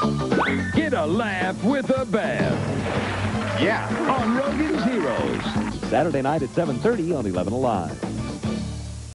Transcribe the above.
Get a laugh with a Bev. Yeah. On Roggin's Heroes. Saturday night at 7:30 on 11 Alive.